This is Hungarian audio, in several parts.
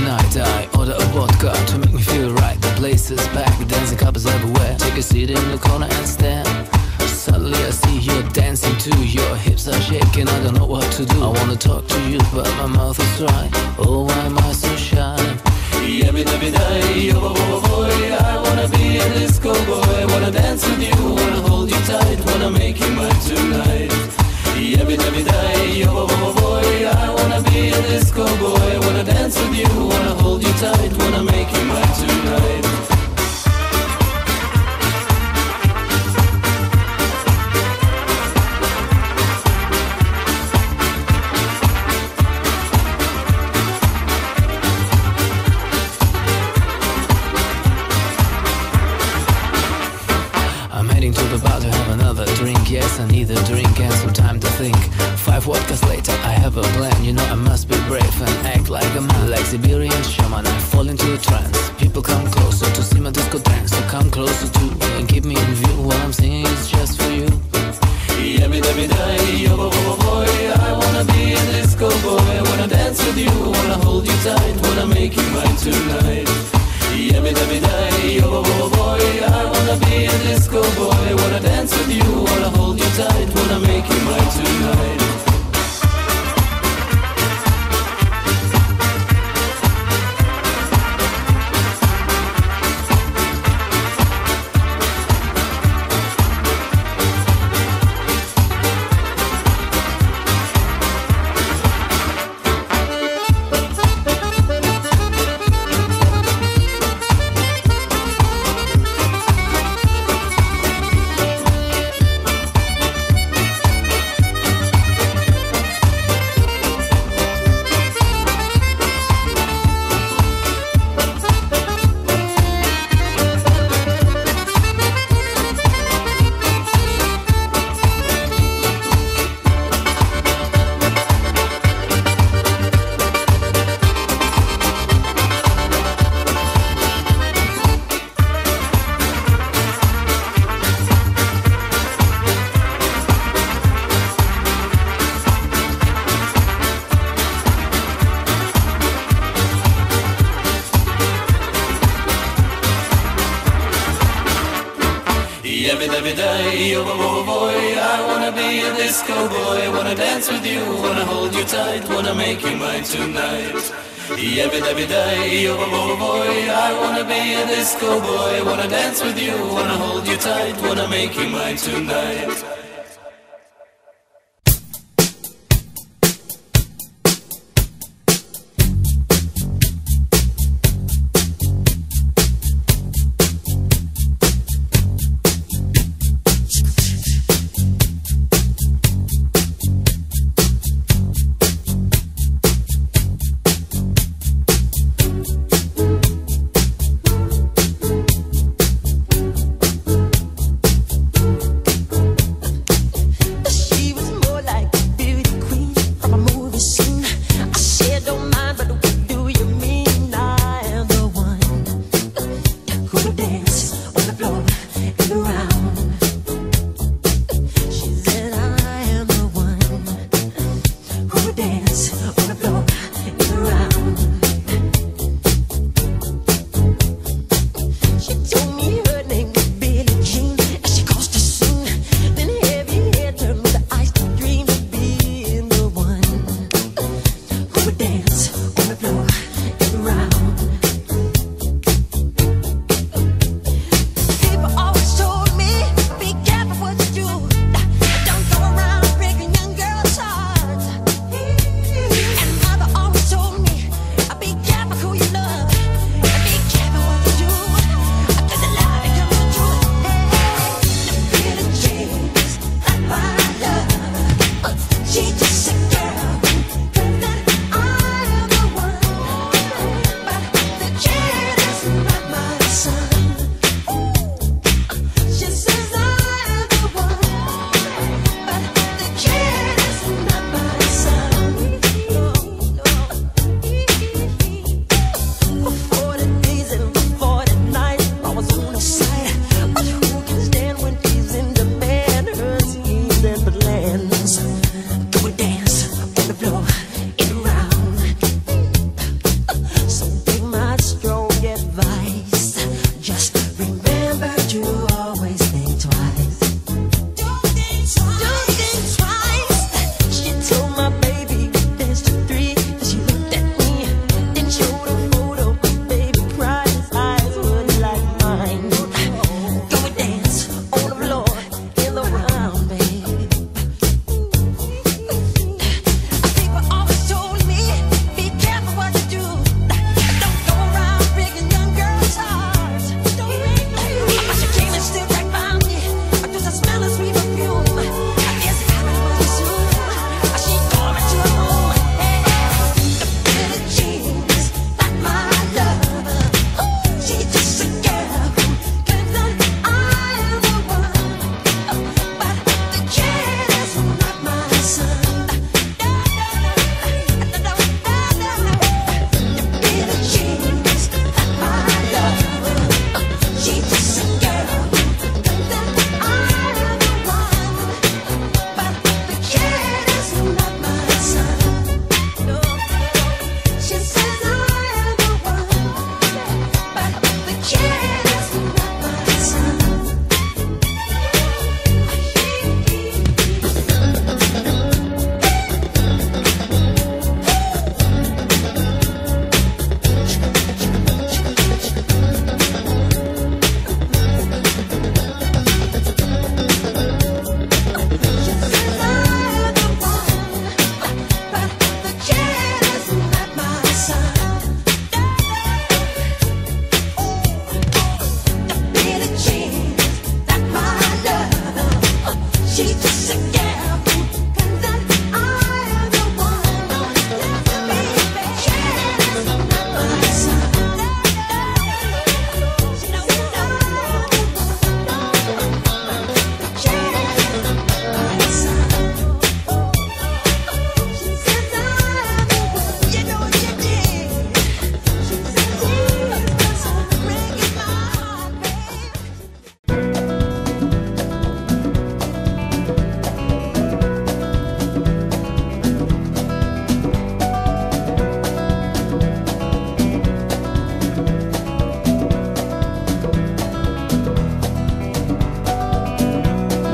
tonight I order a vodka to make me feel right. The place is packed, dancing couples everywhere. Take a seat in the corner and stare. Suddenly I see you're dancing too. Your hips are shaking, I don't know what to do. I wanna talk to you, but my mouth is dry. Oh, why am I so shy? Every day, oh, I wanna be a disco boy. Wanna dance with you, wanna hold you tight. Wanna make you mine tonight. Every day, oh, I wanna be a disco boy. Wanna dance with you, wanna hold you tight. Wanna make you mine tonight. To the bar to have another drink. Yes, I need a drink and some time to think. 5 vodkas later, I have a plan. You know I must be brave and act like a man. Like Siberian shaman, I fall into a trance. People come closer to see my disco dance. So come closer too and keep me in view. What I'm singing is just for you. Every day, oh boy, I wanna be a disco boy. Wanna dance with you, wanna hold you tight. Wanna make you mine tonight. Every day, oh boy, I wanna be a disco boy. Wanna dance with you, wanna hold you tight. Wanna make you mine tonight. Every day, oh boy, I wanna be a disco boy. Wanna dance with you, wanna hold you tight. Wanna make you mine tonight. Every day, oh boy, I wanna be a disco boy. Wanna dance with you, wanna hold you tight. Wanna make you mine tonight.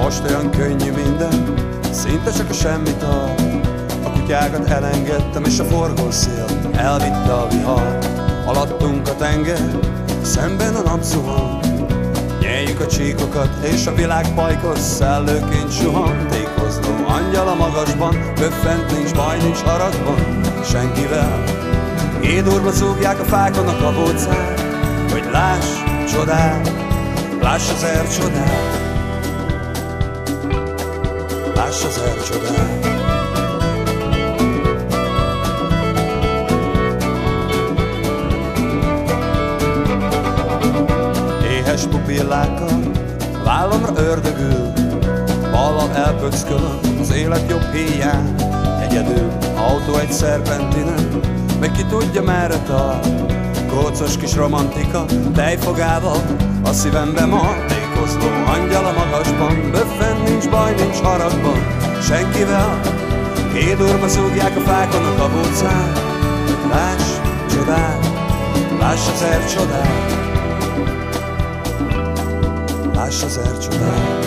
Most olyan könnyű minden, szinte csak a semmit tart. A kutyákat elengedtem, és a forgószél elvitte a vihar. Alattunk a tenger, szemben a nap zuhan. Nyeljük a csíkokat, és a világ pajkos szellőként suhan. Tékozló angyal a magasban, böffent, nincs baj, nincs haragban senkivel. Édurva zúgják a fákon a kabócát, hogy láss csodát, láss az ercsodát, láss az ercsodát. Éhes pupillákkal vállamra ördögül, ballal elpöckölöm az élet jobb híján. Egyedül autó egy szerpentinen, meg ki tudja merre tart. Kócos kis romantika tejfogával a szívembe mar. Tékozló angyal a magasban, böffen, nincs baj, nincs haragban senkivel. Kédurva zúgják a fákon a kabócát, láss csodát, láss az ercsodát, láss az ercsodát.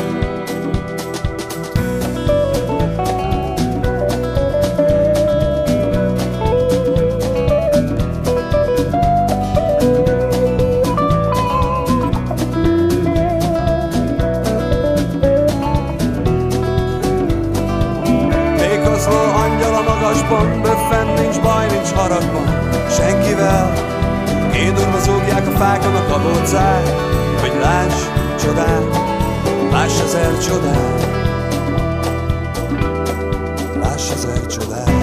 Tékozló angyal a magasban, böffen, nincs baj, nincs haragban senkivel. Kédurva zúgják a fákon a kabócát, hogy láss csodát, láss az ercsodát, láss az ercsodát.